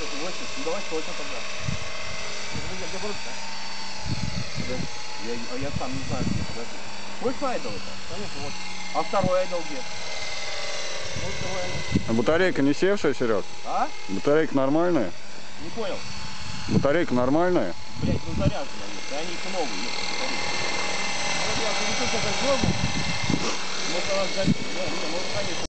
8. Ну давай точно тогда. Где брут-то? Я сам не знаю, где, подожди. Хочешь айдол-то? Конечно, вот. А второй айдол где? Вот второй айдол. А батарейка не севшая, Серег? А? Батарейка нормальная? Не понял. Батарейка нормальная? Блять, ну заряжена они. Да они еще новые, есть батарейки. Вот я пересуд это сделал. Может, она сгорит. Не, может, конечно.